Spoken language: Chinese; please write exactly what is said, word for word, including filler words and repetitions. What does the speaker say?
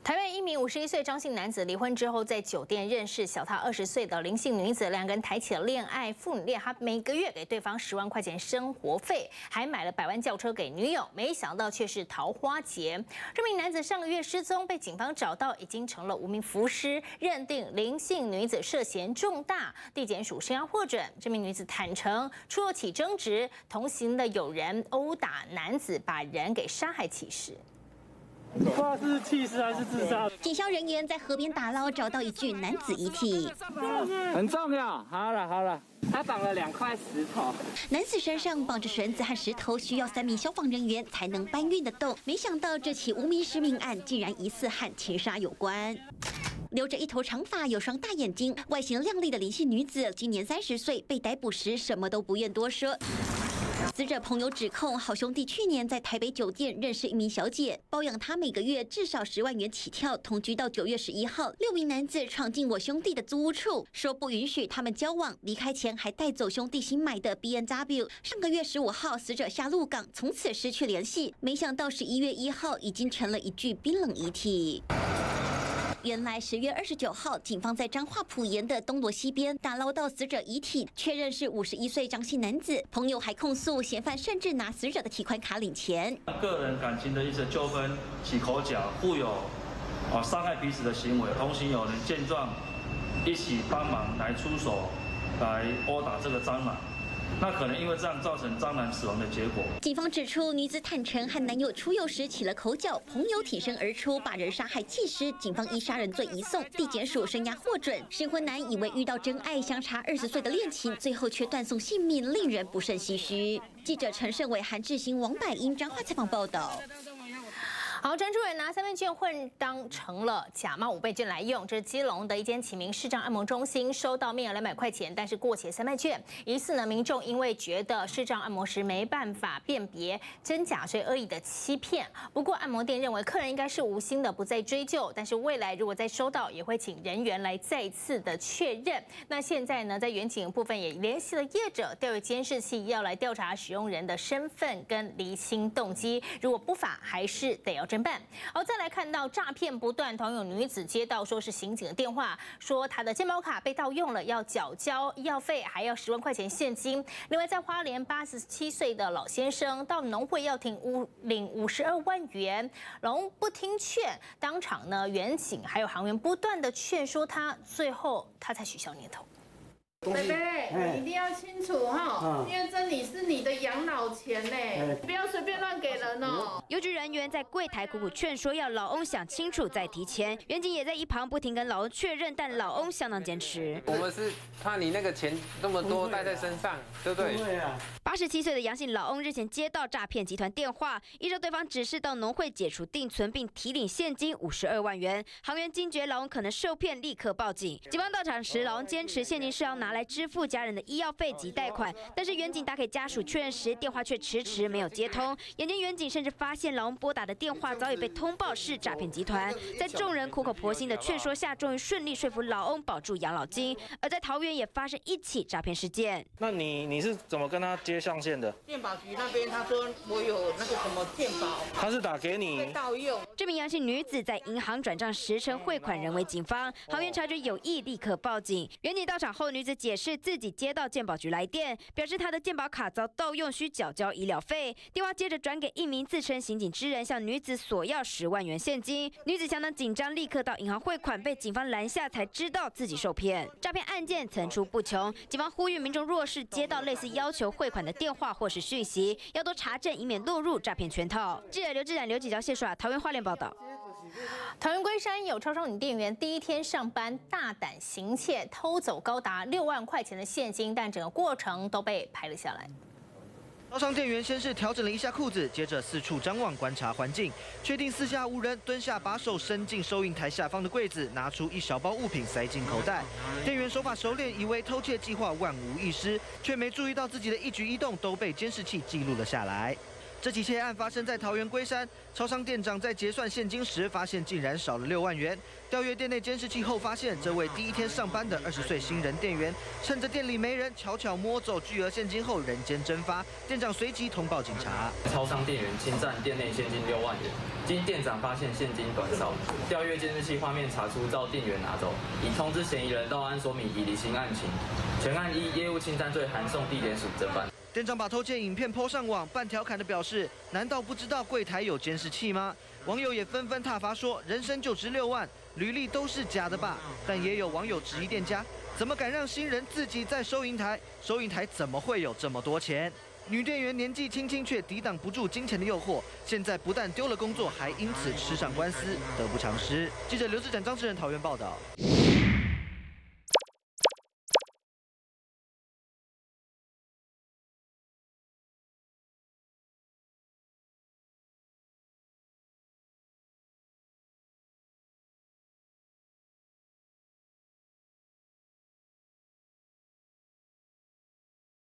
台湾一名五十一岁张姓男子离婚之后，在酒店认识小他二十岁的林姓女子，两个人谈起了恋爱，父女恋。他每个月给对方十万块钱生活费，还买了百万轿车给女友，没想到却是桃花劫。这名男子上个月失踪，被警方找到，已经成了无名浮尸，认定林姓女子涉嫌重大，地检署声押获准。这名女子坦承，出入起争执，同行的友人殴打男子，把人给杀害弃尸。 不知道是弃尸还是自杀。 警消人员在河边打捞，找到一具男子遗体。 很重要。好了好了，他绑了两块石头。 男子身上绑着绳子和石头，需要三名消防人员才能搬运得动。没想到这起无名尸命案竟然疑似和情杀有关。 留着一头长发，有双大眼睛，外形靓丽的林姓女子，今年三十岁，被逮捕时什么都不愿多说。死者朋友指控，好兄弟去年在台北酒店认识一名小姐，包养她每个月至少十万元起跳。同居到九月十一号，六名男子闯进我兄弟的租屋处，说不允许他们交往，离开前还带走兄弟新买的 B M W。上个月十五号，死者下鹿港，从此失去联系。没想到十一月一号，已经成了一具冰冷遗体。 原来十月二十九号，警方在彰化埔盐的东螺溪边打捞到死者遗体，确认是五十一岁张姓男子。朋友还控诉，嫌犯甚至拿死者的提款卡领钱。 个人感情的一些纠纷起口角，互有啊伤害彼此的行为，同行有人见状一起帮忙来出手，来殴打这个张男。 那可能因为这样造成张男死亡的结果。 警方指出，女子坦承和男友出游时起了口角，朋友挺身而出，把人杀害弃尸。警方依杀人罪移送，地检署声押获准。失婚男以为遇到真爱，相差二十岁的恋情，最后却断送性命，令人不胜唏嘘。记者陈胜伟、韩志兴、王百英彰化采访报道。 好，陈主委拿三倍券混当成了假冒五倍券来用。这是基隆的一间启明视障按摩中心，收到面额两百块钱，但是过期三倍券。疑似呢，民众因为觉得视障按摩时没办法辨别真假，所以恶意的欺骗。不过按摩店认为客人应该是无心的，不再追究。但是未来如果再收到，也会请人员来再次的确认。那现在呢，在远景部分也联系了业者，调阅监视器，要来调查使用人的身份跟厘清动机。如果不法，还是得要 侦办。好，再来看到诈骗不断，同有女子接到说是刑警的电话，说她的健保卡被盗用了，要缴交医药费，还要十万块钱现金。另外，在花莲八十七岁的老先生到农会要领五领五十二万元，老公不听劝，当场呢员警还有行员不断的劝说他，最后他才取消念头。 贝贝，你一定要清楚哈，因为这里是你的养老钱呢，不要随便乱给人哦。 邮局人员在柜台苦苦劝说，要老翁想清楚再提钱。员警也在一旁不停跟老翁确认，但老翁相当坚持。 我们是怕你那个钱那么多带在身上，对不对？对啊。 八十七岁的杨姓老翁日前接到诈骗集团电话，依照对方指示到农会解除定存，并提领现金五十二万元。行员惊觉老翁可能受骗，立刻报警。警方到场时，老翁坚持现金是要拿 来支付家人的医药费及贷款，但是员警打给家属确认时，电话却迟迟没有接通。眼见员警甚至发现老翁拨打的电话早已被通报是诈骗集团，在众人苦口婆心的劝说下，终于顺利说服老翁保住养老金。而在桃园也发生一起诈骗事件。 那你你是怎么跟他接上线的？ 健保局那边他说我有那个什么健保， 他是打给你被盗用。 这名杨姓女子在银行转账时称汇款人为警方，行员察觉有异，立刻报警。员警到场后，女子解释 自己接到健保局来电，表示她的健保卡遭盗用，需缴交医疗费。电话接着转给一名自称刑警之人，向女子索要十万元现金。女子相当紧张，立刻到银行汇款，被警方拦下，才知道自己受骗。诈骗案件层出不穷，警方呼吁民众若是接到类似要求汇款的电话或是讯息，要多查证，以免落入诈骗圈套。记者刘志展、刘启昭、谢爽，桃园花莲报道。 桃园龟山有超商女店员第一天上班大胆行窃，偷走高达六万块钱的现金，但整个过程都被拍了下来。 超商店员先是调整了一下裤子，接着四处张望观察环境，确定四下无人，蹲下把手伸进收银台下方的柜子，拿出一小包物品塞进口袋。店员手法熟练，以为偷窃计划万无一失，却没注意到自己的一举一动都被监视器记录了下来。 这起窃案发生在桃园龟山，超商店长在结算现金时，发现竟然少了六万元。 调阅店内监视器后，发现这位第一天上班的二十岁新人店员，趁着店里没人，悄悄摸走巨额现金后人间蒸发。店长随即通报警察。 超商店员侵占店内现金六万元，经店长发现现金短少，调阅监视器画面查出遭店员拿走，已通知嫌疑人到案说明，以厘清案情。全案依业务侵占罪函送地检署侦办。 店长把偷窃影片 po 上网，半调侃的表示：“难道不知道柜台有监视器吗？”网友也纷纷挞伐说：“人生就值六万，履历都是假的吧？”但也有网友质疑店家：“怎么敢让新人自己在收银台？收银台怎么会有这么多钱？”女店员年纪轻轻却抵挡不住金钱的诱惑，现在不但丢了工作，还因此吃上官司，得不偿失。记者刘志展、张志仁桃园报道。